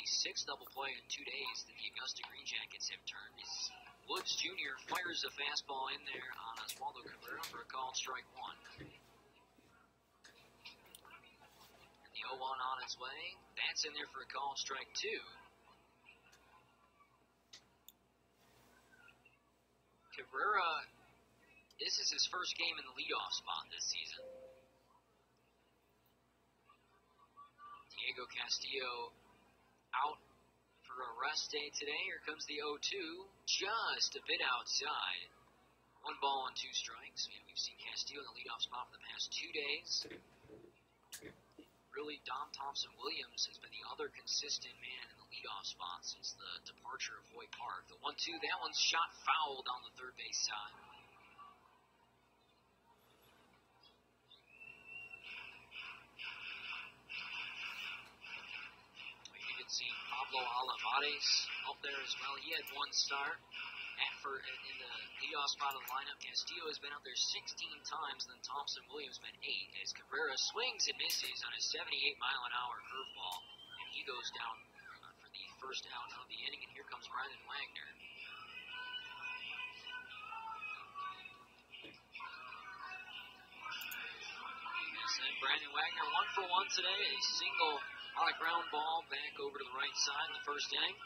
the sixth double play in 2 days that the Augusta Green Jackets have turned. As Woods Jr. fires a fastball in there on Oswaldo Cabrera for a called strike one. And the 0-1 on its way. That's in there for a called strike two. Cabrera, this is his first game in the leadoff spot this season. Diego Castillo out for a rest day today. Here comes the 0-2, just a bit outside. 1 ball and 2 strikes. And we've seen Castillo in the leadoff spot for the past 2 days. Really, Dom Thompson-Williams has been the other consistent man in the leadoff spot since the departure of Hoyt Park. The 1-2, that one's shot foul down the third base side. You can see Pablo Olivares up there as well. He had 1 start in the leadoff spot of the lineup. Castillo has been out there 16 times, and then Thompson-Williams been 8. As Cabrera swings and misses on a 78-mile-an-hour curveball, and he goes down for the first out of the inning. And here comes Brandon Wagner. Yes, and Brandon Wagner 1 for 1 today. A single on a ground ball back over to the right side in the first inning.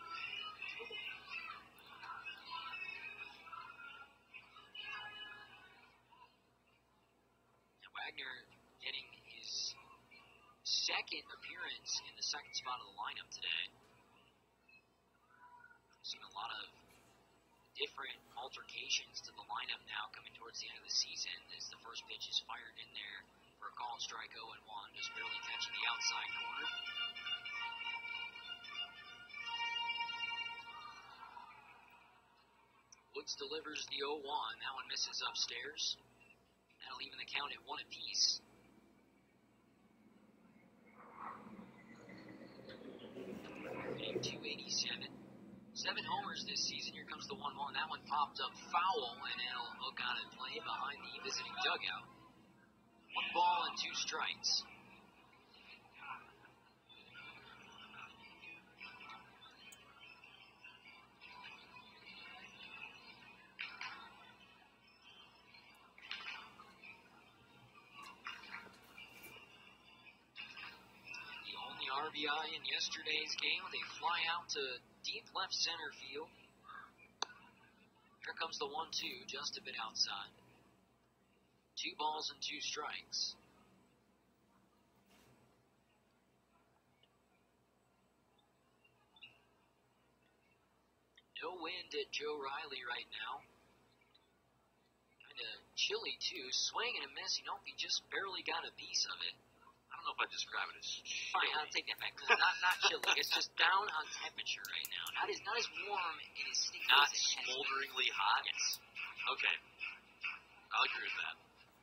Wagner getting his second appearance in the second spot of the lineup today. We've seen a lot of different altercations to the lineup now coming towards the end of the season as the first pitch is fired in there for a called strike 0-1, just barely catching the outside corner. Woods delivers the 0-1. That one misses upstairs. That'll even the count at 1 apiece. Hitting .287. 7 homers this season. Here comes the 1-1. That one popped up foul, and it'll hook out and play behind the visiting dugout. 1 ball and 2 strikes. RBI in yesterday's game with a fly out to deep left center field. Here comes the 1-2, just a bit outside. 2 balls and 2 strikes. No wind at Joe Riley right now. Kind of chilly too. Swing and a miss. He just barely got a piece of it. I don't know if I'd describe it as chilly. Fine, I'll take that back. Not chilly. It's just down on temperature right now. Not as warm and as sticky. Not smolderingly hot? Yes. Okay. I'll agree with that.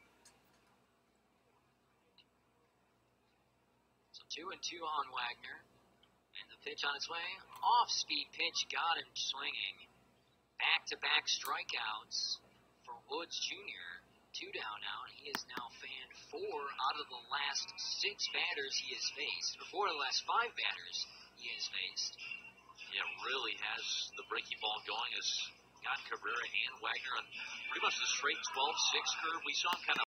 So 2-2 on Wagner. And the pitch on its way. Off-speed pitch got him swinging. Back-to-back strikeouts for Woods Jr. 2 down now, and he has now fanned 4 out of the last 6 batters he has faced, or 4 of the last 5 batters he has faced. Yeah, really has the breaking ball going, has got Cabrera and Wagner on pretty much the straight 12-6 curve. We saw him kind of